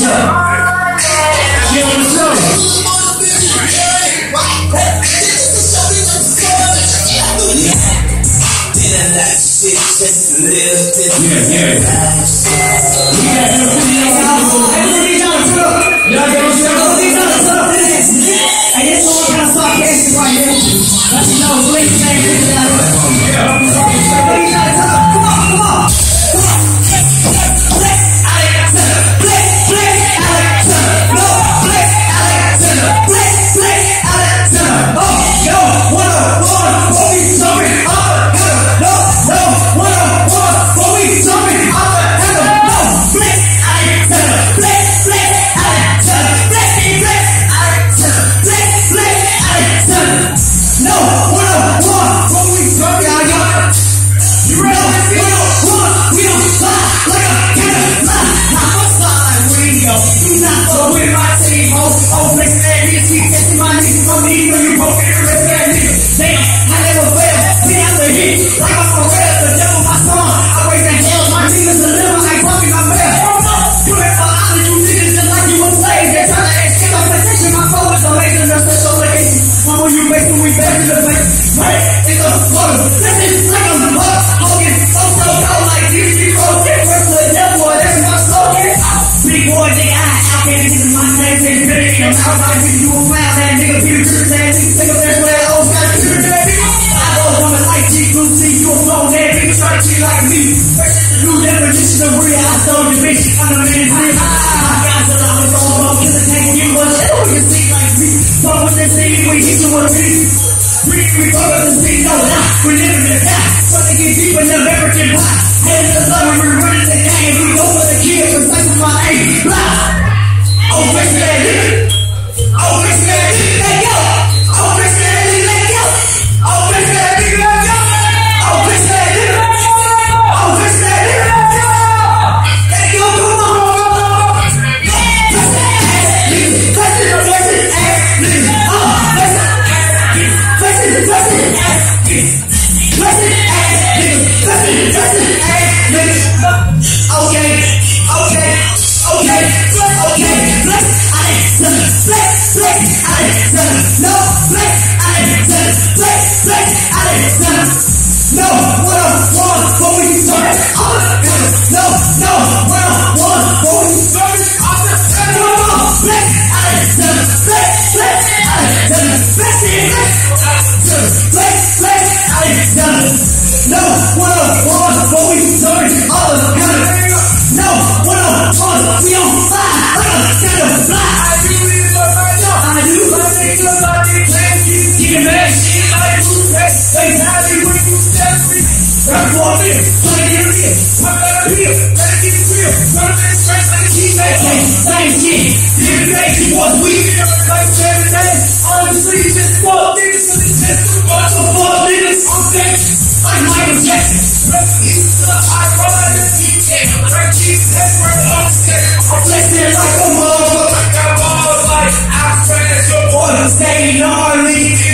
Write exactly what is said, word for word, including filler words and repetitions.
what's up? Get on the show. Yeah, yeah. We got everything else in the house. Everything else up. Y'all get on the show. Everything else up. Hey, this one kind of sarcastic right here. Let you know, Blake, man, this is out of it. Yeah. Everything else up. Come on, come on. Come on. Blake Alexander. Blake, Blake Alexander. No, Blake Alexander. Blake, Blake Alexander. Oh, yo, what up, what up, what we talking about? No, no, what up, what up, what we talking about? No, Blake Alexander. Blake, Blake Alexander. Blake, Blake Alexander. Blake, Blake Alexander. No, what up, what up, what we talking about? You ready? We don't run, we don't fly like a cannon fly. Now I'm flying radio. You not fuck with my team, ho. Oh, Blake, man, niggas keep catching my niggas on me when you broke it, rip that nigga. Damn, I never fail. Me out the heat, like I'm for real. The devil my son. I raise that hell, my niggas deliver like Bobby my man. Put it for all of you niggas just like you a slave. They're trying to escape my protection. My phone is amazing, that's such a legation. Mama, you basing, we back in the place. Right, it's a photo. This is like a mother. Hogan, so so so like D C Rose. Work with the devil, that's my slogan. Big boy, nigga, I out there, this is my name. Take it in the mouth, I give you a round. That nigga, Peter, Peter, that nigga, think of that way. Oh, got to do that, nigga. I go woman like G, Blue C, you a phone, that nigga, try to treat like me. New definition of real, I stole your bitch. I'm the man, real. I got the love, it's all about killing, can't give much. They don't even see like me. Fuck with this thing, we hit you with a piece. We, we fuck with this thing, no lie. We live in the die. But they get deep in the American pie. Hands to the love, we running the game. We go for the kill, precise is my aim. Blah. Oh, bitch, that nigga. Oh, bitch, that nigga, let go. Oh, bitch, that nigga, let go. Oh, bitch, that nigga, let go. Oh, bitch, that nigga, let go. Oh, bitch, that nigga, let go. Let go, come on, come on, come on. Press that ass, nigga. Press it, press it, ass, nigga. Oh, press it, press it, press it, ass, nigga. Press it, ass, nigga. Press it, press it, ass, nigga. Okay, okay, okay, okay. Blake Alexander, Blake, Blake Alexander. No, Blake Alexander, Blake, Blake Alexander. No, what up, one, what we started? No, no, what up, one, what we started? Come on, Blake Alexander, Blake, Blake Alexander. Blake, Blake, Blake Alexander. No, what up, one, what we started? All of them got it. No, what up, one, we on fire. Like a fly. I do it like I know. I do. I think about it, man. Get mad, shit like blue red. They tell me when you step me. Run for me, try to get real. Pop out of here, better get it real. Run to this stress like a key making. Same shit. Didn't make you was weak. Like seven days. Honestly, just fuck niggas. So they just do what the fuck niggas. I'm saying, I'm Michael Jackson. He's the high rider. He's the right cheese. That's where the upset. I'm blessed like a motherfucker. Like I was like, I spread your water. Staying gnarly.